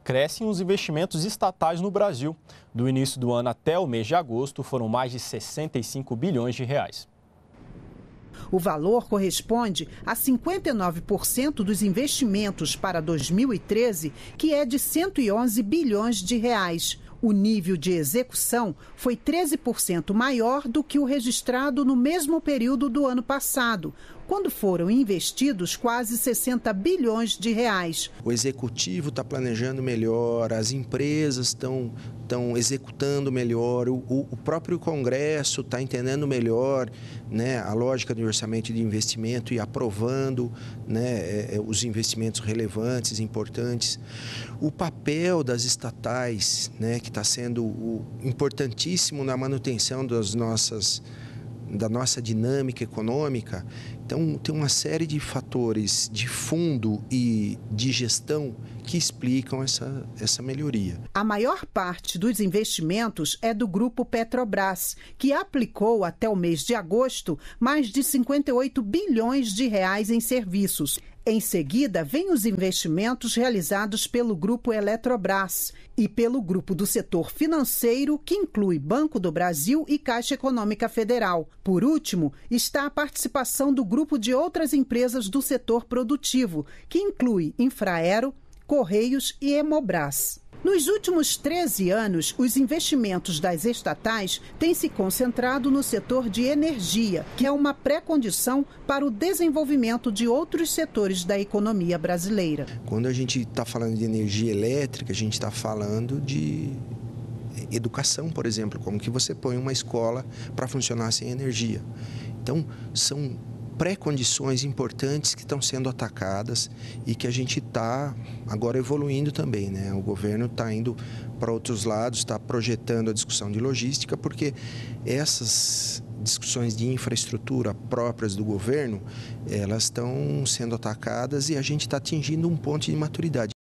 crescem os investimentos estatais no Brasil. Do início do ano até o mês de agosto, foram mais de 65 bilhões de reais. O valor corresponde a 59% dos investimentos para 2013, que é de 111 bilhões de reais. O nível de execução foi 13% maior do que o registrado no mesmo período do ano passado, quando foram investidos quase 60 bilhões de reais. O executivo está planejando melhor, as empresas estão executando melhor, o próprio Congresso está entendendo melhor, né, a lógica do orçamento de investimento e aprovando, né, os investimentos relevantes, importantes. O papel das estatais, né, que está sendo importantíssimo na manutenção da nossa dinâmica econômica. Então, tem uma série de fatores de fundo e de gestão que explicam essa melhoria. A maior parte dos investimentos é do Grupo Petrobras, que aplicou até o mês de agosto mais de 58 bilhões de reais em serviços. Em seguida, vêm os investimentos realizados pelo Grupo Eletrobras e pelo Grupo do Setor Financeiro, que inclui Banco do Brasil e Caixa Econômica Federal. Por último, está a participação do grupo de outras empresas do setor produtivo, que inclui Infraero, Correios e Hemobras. Nos últimos 13 anos, os investimentos das estatais têm se concentrado no setor de energia, que é uma pré-condição para o desenvolvimento de outros setores da economia brasileira. Quando a gente está falando de energia elétrica, a gente está falando de educação, por exemplo, como que você põe uma escola para funcionar sem energia. Então, são pré-condições importantes que estão sendo atacadas e que a gente está agora evoluindo também, né? O governo está indo para outros lados, está projetando a discussão de logística, porque essas discussões de infraestrutura próprias do governo, elas estão sendo atacadas e a gente está atingindo um ponto de maturidade.